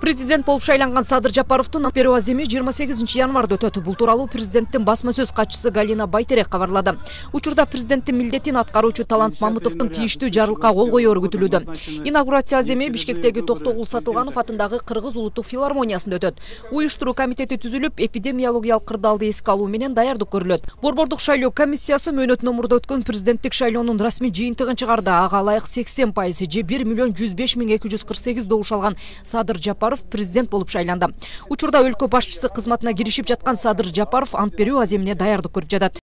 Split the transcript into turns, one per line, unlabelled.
Президент болуп шайланган Садыр Жапаровдун ант берүү аземи 28 январда өтөт. Бул тууралуу президенттин басма сөз катчысы Галина Байтерек кабарлады. Учурда президенттин милдетин аткаруучу Талант Мамытовдун тийиштүү жарлыкка кол коёру күтүлүүдө. Инаугурация аземи Бишкектеги Токтогул Сатылганов атындагы Кыргыз улуттук филармониясында өтөт. Уюштуруу комитети түзүлүп, эпидемиологиялык кырдаалды эске алуу менен даярдык көрүлөт. Борбордук шайлоо комиссиясы мөөнөтүнөн мурда өткөн президенттик шайлоонун расмий жыйынтыгын чыгарды. Ага ылайык 80% же 1.105.248 добуш алган Садыр Жапаров президент болуп шайланды. Учурда өлкө башчысы кызматына киришип жаткан Садыр Жапаров ант берүү аземине даярдык көрүп жатат.